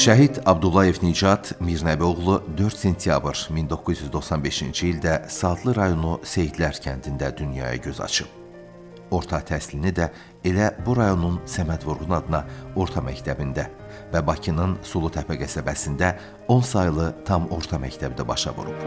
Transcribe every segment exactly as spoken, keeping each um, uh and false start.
Şəhid Abdullayev Nicat Mirnəbioğlu dörd sentyabr min doqquz yüz doxsan beşinci ildə Saatlı rayonu Seyidlər kəndində dünyaya göz açıb. Orta təhsilini də elə bu rayonun Səməd Vurğun adına orta məktəbində və Bakının Sulutəpə qəsəbəsində on saylı tam orta məktəbdə başa vurub.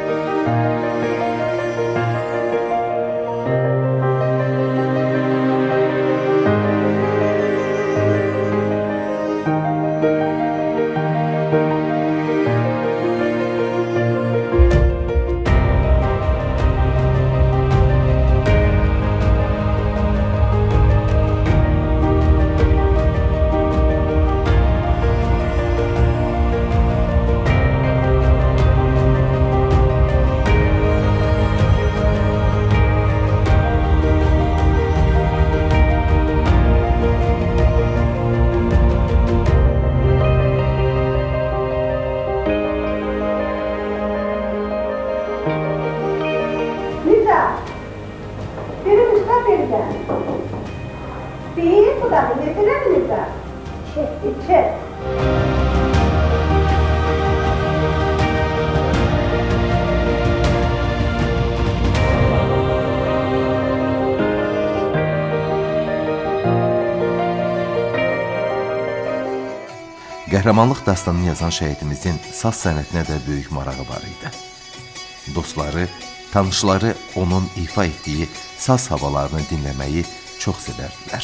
Qəhrəmanlıq dastanını yazan şəhidimizin saz sənətinə də böyük marağı var idi. Dostları, tanışları onun ifa etdiyi saz havalarını dinləməyi çox sevərdilər.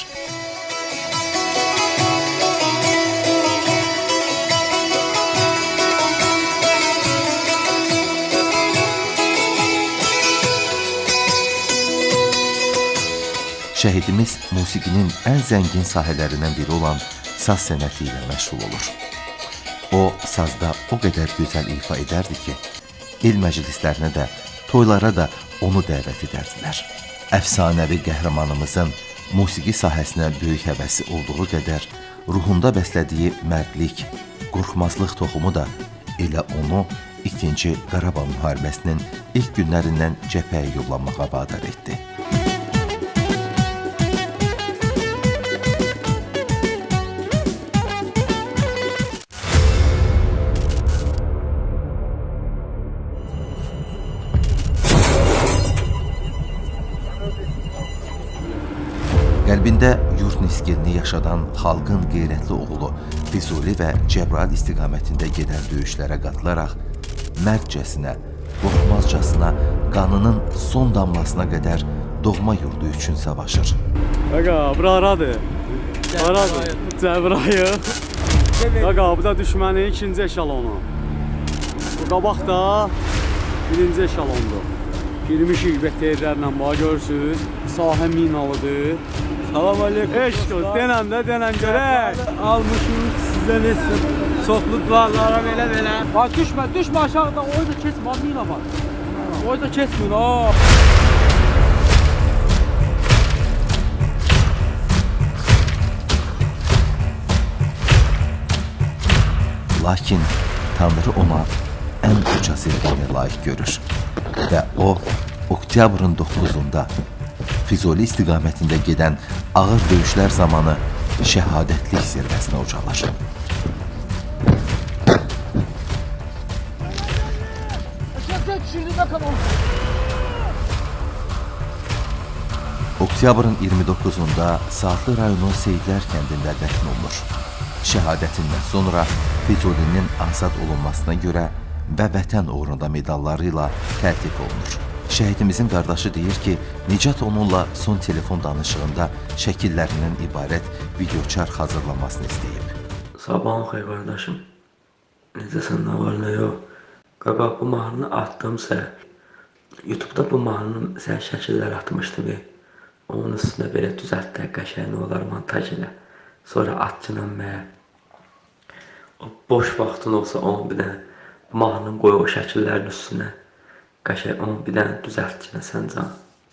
Şəhidimiz musiqinin ən zəngin sahələrindən biri olan saz sənəti ilə məşğul olur. O, sazda o qədər gözəl ifa edərdi ki, el məclislərinə də, toylara da onu dəvət edərdilər. Əfsanəvi qəhrəmanımızın musiqi sahəsinə böyük həvəsi olduğu qədər, ruhunda bəslədiyi mərdlik, qorxmazlıq toxumu da elə onu ikinci Qarabağ müharibəsinin ilk günlərindən cəbhəyə yollanmağa vadar etdi. Qəlbində yurt nisgilini yaşadan xalqın qeyrətli oğlu Füzuli və Cəbrayıl istiqamətində gedən döyüşlərə qatılaraq mərdcəsinə, qorxmazcasına, qanının son damlasına qədər doğma yurdu üçün savaşır. Qaqa, bura haradır? Haradır? Cəbrayıl. Qaqa, bu da düşmənin ikinci eşalonu. Bu qabaq da birinci eşalondur. Girmişik veterlərlə bax, görürsünüz. Sahə minalıdır. Salam aleyküm. Eşkul, denən də denən görək. Almışıq sizə nesin. Çoxlu duvarlara belə belə. Bax, düşmə, düşmə aşağıda. Oyda kesmə, mina var. Oyda kesmir, ha. Lakin Tanrı ona ən uca sevgini layiq görür. Və o, oktyabrın doqquzunda Füzuli istiqamətində gedən ağır döyüşlər zamanı şəhadətlik zirvəsinə ucalır. Oktyabrın iyirmi doqquzunda Saatlı rayonu Seyidlər kəndində dəfn olunur. Şəhadətindən sonra Füzulinin azad olunmasına görə və vətən uğrunda medalları ilə təltif olunur. Şəhidimizin qardaşı deyir ki, Nicat onunla son telefon danışığında şəkillərindən ibarət videoçar hazırlamasını istəyib. Sabahın xeyr qardaşım. Necəsən, nə var, nə yox? Qaqa, bu mahnını atdımsa, YouTube'da bu mahnının sən şəkillər atmışdı bir. Onun üstünə belə düzəltdə, qəşəyini olar montaj elə. Sonra atçınan mənə. O boş vaxtın olsa onu bir dənə mahnını qoy o şəkillərin üstünə. Qəşək onu bir dənə düzəltçinə sən can.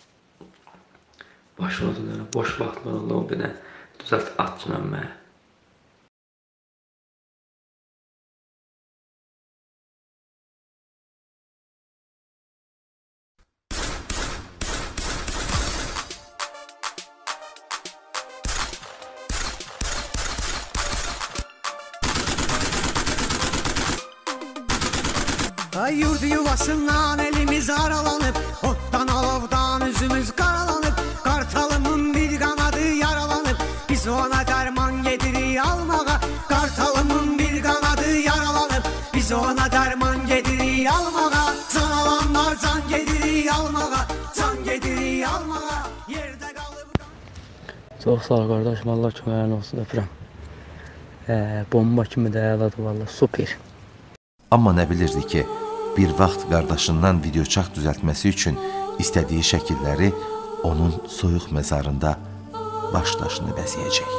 Başladı dənə, boş vaxtın olsa onu bir dənə düzəlt atçınan mənə. Ay yurdu yuvasından elimiz aralanıp, ottan alovdan üzümüz karalanıp, kartalımın bir kanadı yaralanıp, biz ona derman gedirik almağa. Kartalımın bir kanadı yaralanıp, biz ona derman gedirik almağa. Can alanlar can gedirik almağa, can gedirik almağa. Yerde kalıp... Çox sağ ol qardaşım, Allah köməyin olsun, öpürəm. Ee, bomba kimi dəyərlidir valla, super. Amma nə bilirdi ki, bir vaxt qardaşından videoçaq düzəltməsi üçün istədiyi şəkilləri onun soyuq məzarında baş daşını bəzəyəcək.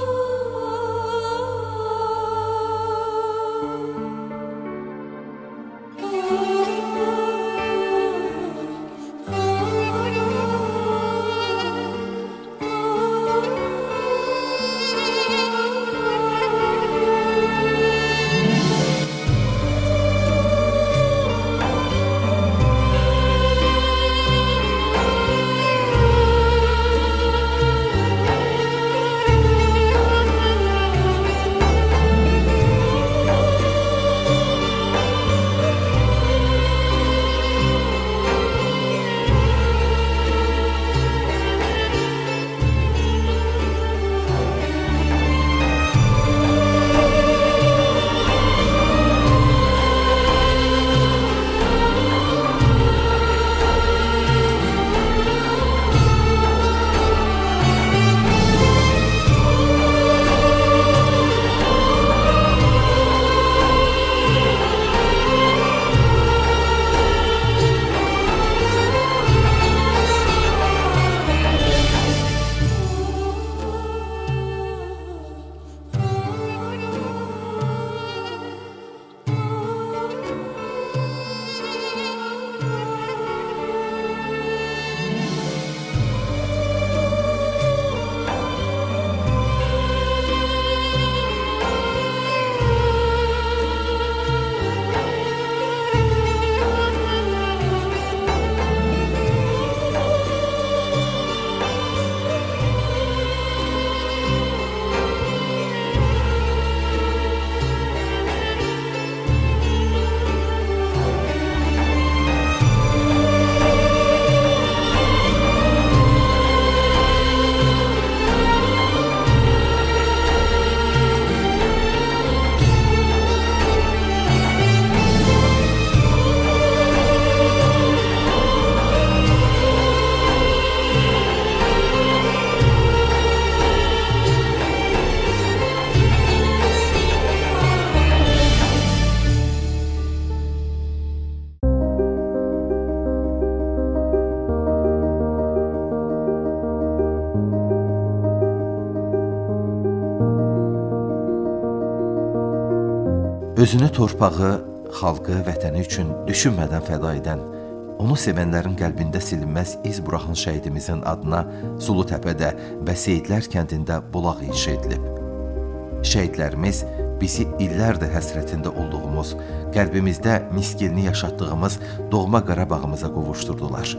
Özünü torpağı, xalqı, vətəni üçün düşünmədən fəda edən, onu sevənlərin qəlbində silinməz iz buraxan şəhidimizin adına Sulutəpədə və Seyidlər kəndində bulaq inşa edilib. Şəhidlərimiz bizi illərdir həsrətində olduğumuz, qəlbimizdə miskilini yaşatdığımız doğma Qarabağımıza qovuşturdular.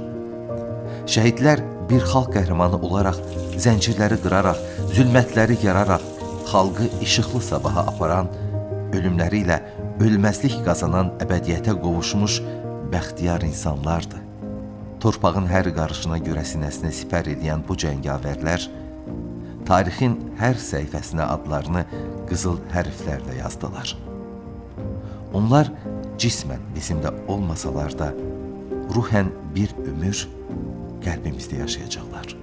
Şəhidlər bir xalq qəhrəmanı olaraq, zəncirləri qıraraq, zülmətləri yararaq, xalqı işıqlı sabaha aparan, ölümləri ilə ölməzlik qazanan əbədiyyətə qovuşmuş bəxtiyar insanlardır. Torpağın hər qarışına görə sinəsini sipər edən bu cəngavərlər, tarixin hər səhifəsinə adlarını qızıl hərflərlə yazdılar. Onlar cismən bizimlə olmasalar da, ruhən bir ömür qəlbimizdə yaşayacaqlar.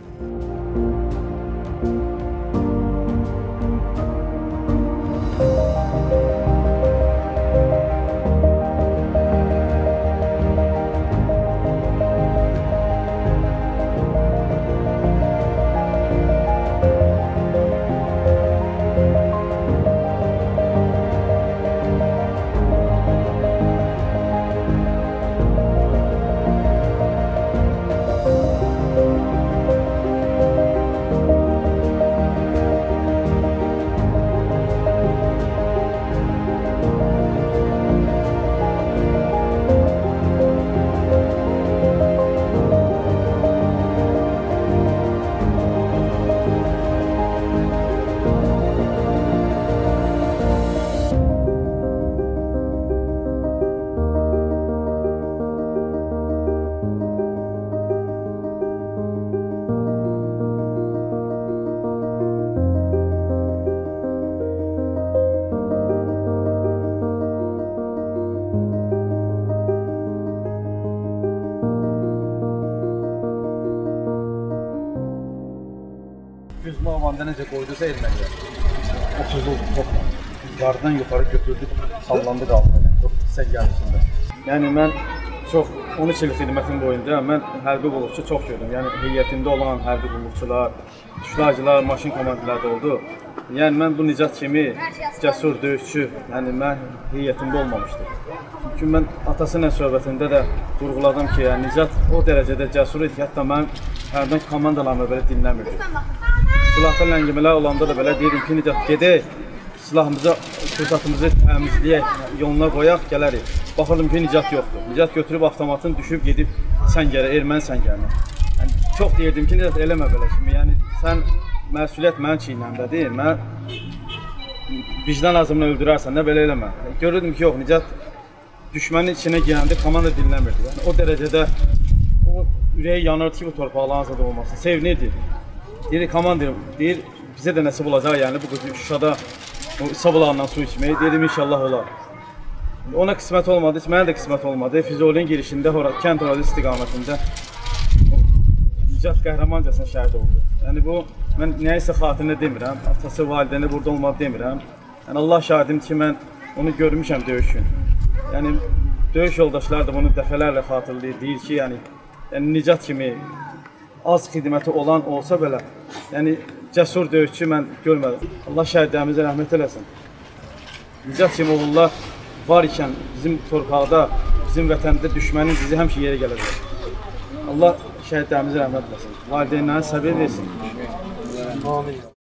komanda necə qoydusa erməniyə. otuz topla. Yardan yuxarı götürdük, sallandı qaldı. Top hissə gəlisində. Yəni mən çox on üç il xidmətim boyunca mən hərbi qulluqçu çox gördüm. Yəni heyətində olan hərbi qulluqçular, tuşlayıcılar, maşın komandirləri oldu. Yəni mən bu Nicat kimi cəsur döyüşçü, yəni mən heyətimdə olmamışdım. Çünki mən atası ilə söhbətində də vurğuladım ki, yəni Nicat o dərəcədə cəsur idi ki, hətta mən hərdən komandalarımı belə dinləmirdim. Silahda ləngimələr olanda da belə deyirdim ki, Nicat gedək, silahımıza, fürsatımızı təmizləyək, yoluna qoyaq, gələrik. Baxırdım ki, Nicat yoxdur. Nicat götürüb avtomatını düşüb gedib səngərə, erməni səngərinə. Yəni, çox deyirdim ki, Nicat eləmə belə kimi, yəni sən məsuliyyət mənim çiynəmdədir, mən vicdan azımını öldürərsən də belə eləmə. Görürdüm ki, yox, Nicat düşmənin içinə girəndə komanda dinləmirdi. Yəni, o dərəcədə o ürəyi yanırdı ki, bu torpaqların azad olmasın, sevinirdi. Deyir, komandirim, deyir, bizə də nəsib olacaq, yəni bu Şuşada o sabılarından su içmək, dedim inşallah olar. Ona qismət olmadı, mənə də qismət olmadı. Füzulinin girişində, kənd orada istiqamətində Nicat qəhrəmancasına şəhid oldu. Yəni bu, mən nəyisə xatirinə demirəm, atası, validəni burada olmadı demirəm. Yəni Allah şahidim ki, mən onu görmüşəm döyüş gün. Yəni döyüş yoldaşlar da bunu dəfələrlə xatırlayır, deyir ki, yəni, yəni Nicat kimi az xidməti olan olsa belə, yəni cəsur döyüşçü mən görmədim. Allah şəhidlərimizə rəhmət eləsin. Nicat kimi oğullar var ikən bizim torpaqda, bizim vətəndə düşmənin bizi həmişə yerə gələcək. Allah şəhidlərimizə rəhmət eləsin. Valideynlərin səbir versin.